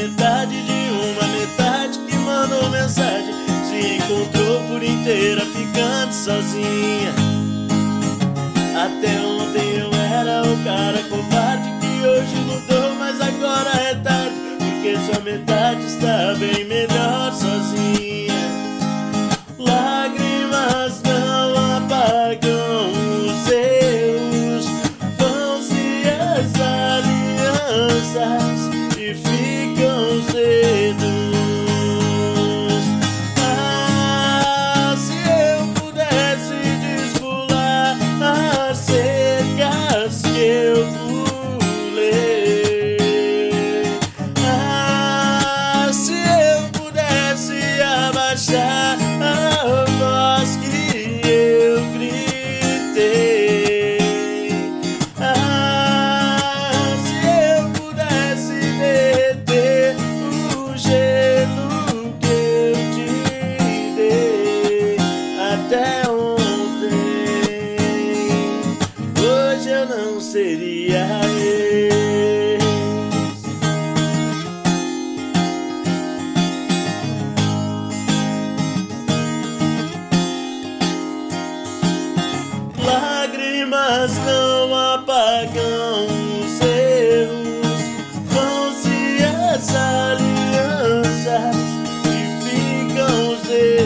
metade de uma metade que mandou mensagem. Se encontrou por inteira ficando sozinha. Até ontem eu era o cara covarde que hoje mudou, mas agora é tarde, porque sua metade está bem melhor sozinha. Lágrimas não apagam os seus, vão-se as alianças e ficam os dedos. Ah, se eu pudesse despular as cercas que eu pulei. Ah, se eu pudesse abaixar a voz que eu gritei. Ah, se eu pudesse derreter o gelo que eu te dei até ontem, hoje eu não seria ex. Lágrimas não apagam os erros, vão-se as alianças e ficam os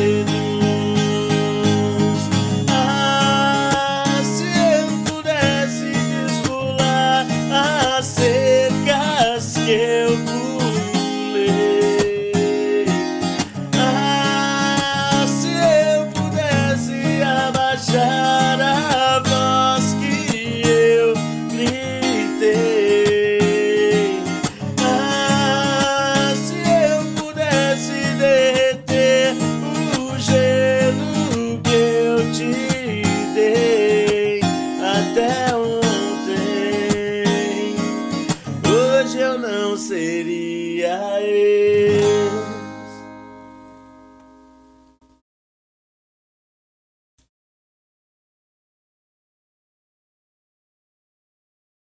dedos. Ah, se eu pudesse despular as cercas que eu pulei. Ah, se eu pudesse abaixar a voz que eu gritei. Ah, se eu pudesse derreter o gelo que eu te dei até